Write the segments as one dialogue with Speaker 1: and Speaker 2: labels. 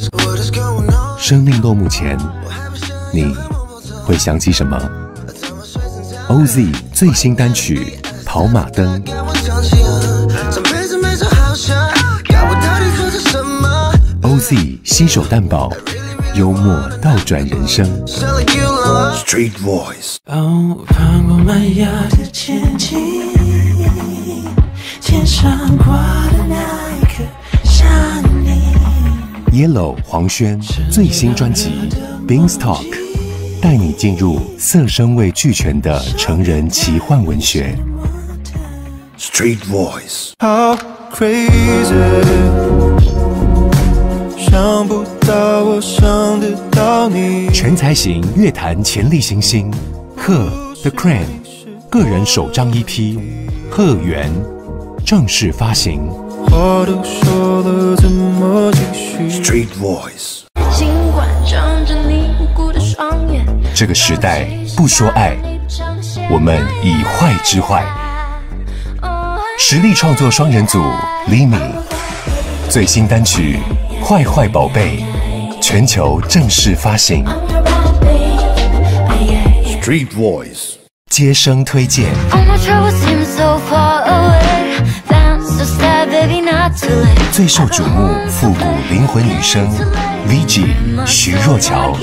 Speaker 1: 生命落幕前，你会想起什么 ？OZ 最新单曲《跑马灯》。OZ 携手蛋堡，幽默倒转人生。Street Voice。
Speaker 2: 翻过麦芽的前景，天上挂的那一颗像你。
Speaker 1: Yellow 黄轩最新专辑《Beanstalk》，带你进入色声味俱全的成人奇幻文学。Street Voice。
Speaker 3: How crazy， 想不到我想得到你。
Speaker 1: 全才型乐坛潜力新星贺 The Crane 个人首张 EP《贺源》正式发行。
Speaker 3: 话都说了，怎么继续
Speaker 1: Street Voice。
Speaker 2: 尽管睁着凝固的双眼，
Speaker 1: 这个时代不说爱，我们以坏之坏。实力创作双人组 Limi 最新单曲《坏坏宝贝》全球正式发行。Street Voice 接声推荐。最受瞩目复古灵魂女声 Vigi 徐若乔，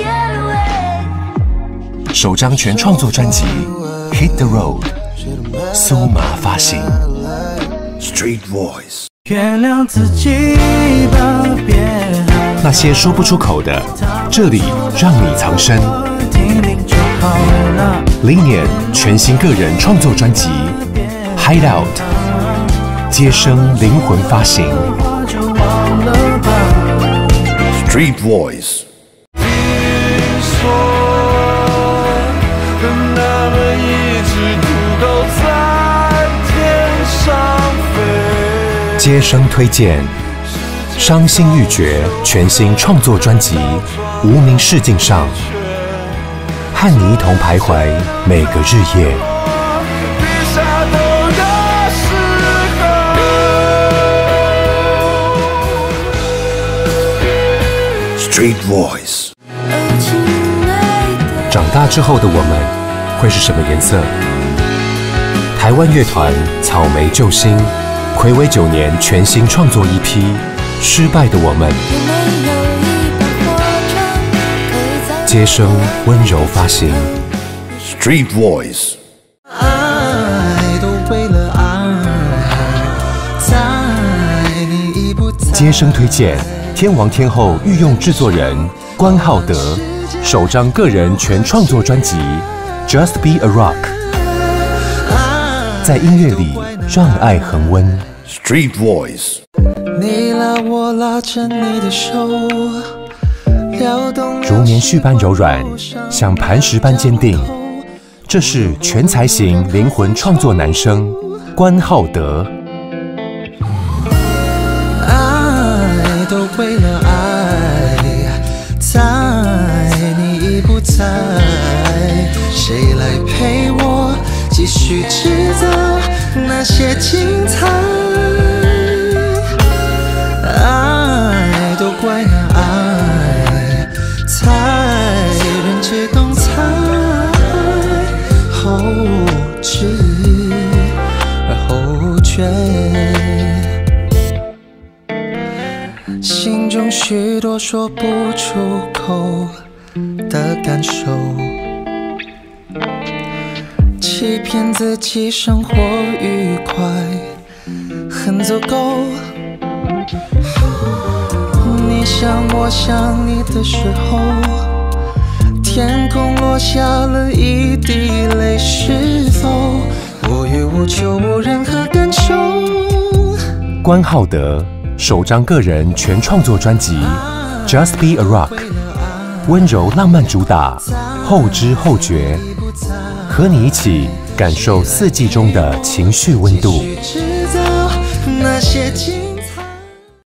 Speaker 1: 首张全创作专辑 Hit the Road 苏麻发行。Street Voice
Speaker 3: 原谅自己吧，别害
Speaker 1: 那些说不出口的，这里让你藏身。
Speaker 3: 听听就好了。
Speaker 1: 今年全新个人创作专辑 Hideout 接声灵魂发行。Street Voice 接声推荐伤心欲绝全新创作专辑《无名市境上》，和你一同徘徊每个日夜。Street Voice。长大之后的我们会是什么颜色？台湾乐团草莓救星，睽违9年全新创作EP《失败的我们》，接声温柔发行。Street Voice。
Speaker 3: 爱都为了爱，在你已不在。
Speaker 1: 接声推荐天王天后御用制作人关浩德首张个人全创作专辑《Just Be a Rock》，在音乐里让爱恒温。Street Voice。
Speaker 3: 你拉我拉着你的手，撩动
Speaker 1: 如棉絮般柔软，像磐石般坚定。这是全才型灵魂创作男声关浩德。
Speaker 3: 爱都为了爱，在你已不在，谁来陪我继续制造那些精彩？爱都怪那爱，才人知懂猜，后知而后觉。心中许多说不出口的感受，欺骗自己生活愉快很足够。你想我想你的时候，天空落下了一滴泪，是否无欲无求无任何感受？
Speaker 1: 关浩德首张个人全创作专辑《Just Be a Rock》，温柔浪漫主打，后知后觉，和你一起感受四季中的情绪温度。
Speaker 3: 制造那些